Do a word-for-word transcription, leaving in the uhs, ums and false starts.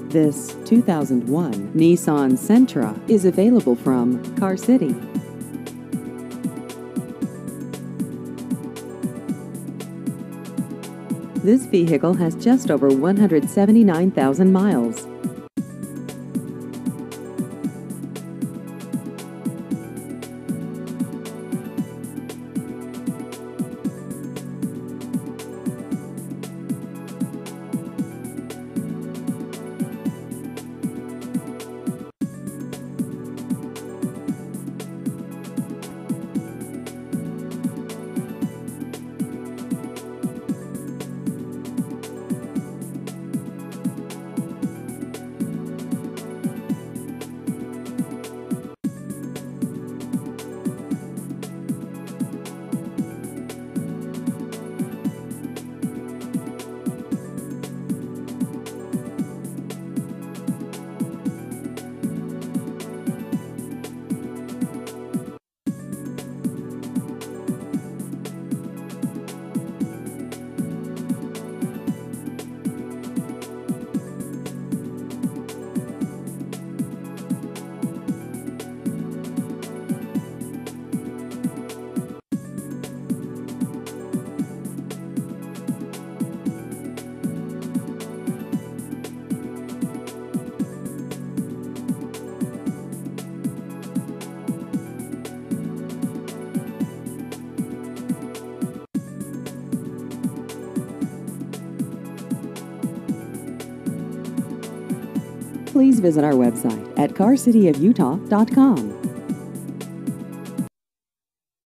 This two thousand one Nissan Sentra is available from Car City. This vehicle has just over one hundred seventy-nine thousand miles. Please visit our website at car city of utah dot com.